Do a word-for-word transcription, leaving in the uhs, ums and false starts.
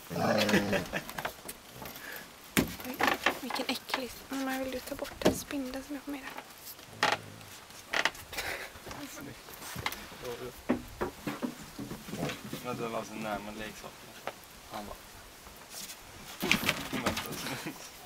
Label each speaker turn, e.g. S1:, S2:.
S1: Oj, vilken äcklig. Mamma, vill du ta bort den spindeln som jag har med där?
S2: Men det var så närmare leksaker. Han bara...